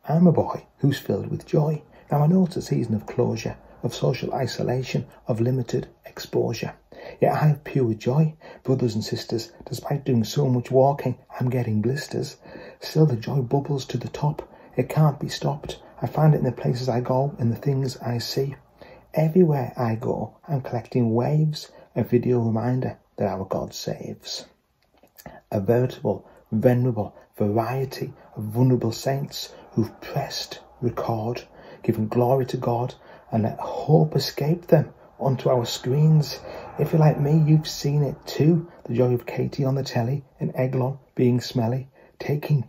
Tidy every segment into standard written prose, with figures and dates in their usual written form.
I'm a boy who's filled with joy. Now I know it's a season of closure, of social isolation, of limited exposure. Yet I have pure joy, brothers and sisters. Despite doing so much walking, I'm getting blisters. Still the joy bubbles to the top. It can't be stopped. I find it in the places I go, in the things I see. Everywhere I go, I'm collecting waves, a video reminder that our God saves. A veritable, venerable variety of vulnerable saints who've pressed record, giving glory to God and let hope escape them onto our screens. If you're like me, you've seen it too. The joy of Katie on the telly and Eglon being smelly, Tiggy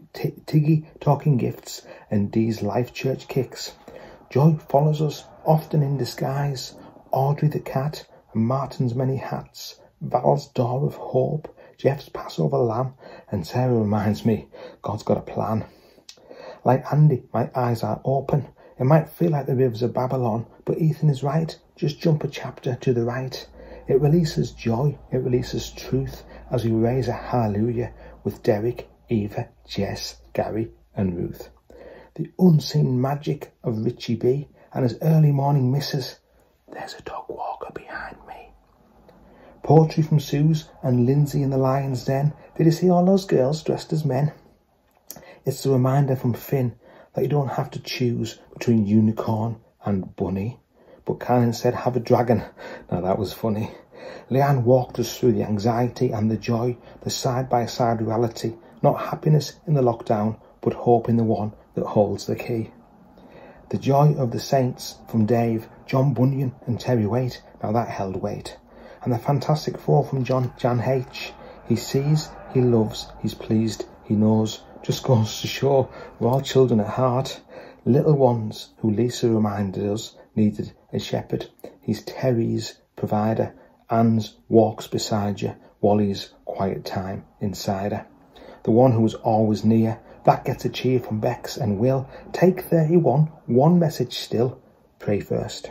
talking gifts and Dee's life church kicks. Joy follows us, often in disguise. Audrey the cat and Martin's many hats, Val's door of hope, Jeff's Passover lamb, and Sarah reminds me God's got a plan. Like Andy, my eyes are open. It might feel like the rivers of Babylon, but Ethan is right. Just jump a chapter to the right. It releases joy, it releases truth as we raise a hallelujah with Derek, Eva, Jess, Gary and Ruth. The unseen magic of Richie B and his early morning misses. There's a dog walker behind me. Poetry from Suze and Lindsay in the Lion's Den. Did you see all those girls dressed as men? It's a reminder from Finn that you don't have to choose between unicorn and bunny, but can instead have a dragon. Now that was funny. Leanne walked us through the anxiety and the joy, the side-by-side reality, not happiness in the lockdown, but hope in the one that holds the key. The joy of the saints from Dave, John Bunyan and Terry Waite. Now that held weight. And the Fantastic Four from Jan H. He sees, he loves, he's pleased, he knows. Just goes to show we're all children at heart. Little ones who Lisa reminded us needed a shepherd. He's Terry's provider. Anne's walks beside you. Wally's quiet time inside her. The one who was always near. That gets a cheer from Bex and Will. Take 31, one message still. Pray first.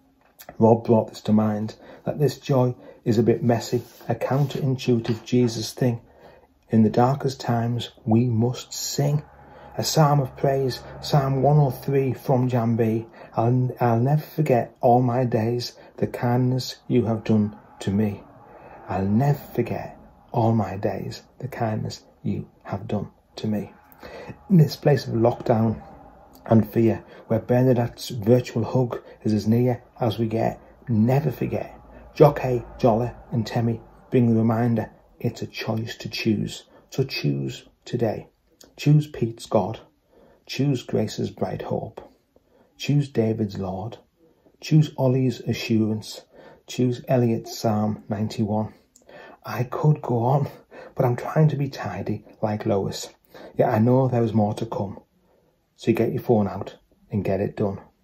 Rob brought this to mind, that this joy is a bit messy, a counterintuitive Jesus thing. In the darkest times, we must sing. A psalm of praise, Psalm 103 from Jan B. I'll never forget all my days, the kindness you have done to me. I'll never forget all my days, the kindness you have done to me. In this place of lockdown and fear, where Bernadette's virtual hug is as near as we get, never forget. Jockey, Jolla and Temmie bring the reminder it's a choice to choose. So choose today. Choose Pete's God. Choose Grace's bright hope. Choose David's Lord. Choose Ollie's assurance. Choose Elliot's Psalm 91. I could go on, but I'm trying to be tidy like Lois. Yet I know there is more to come. So get your phone out and get it done.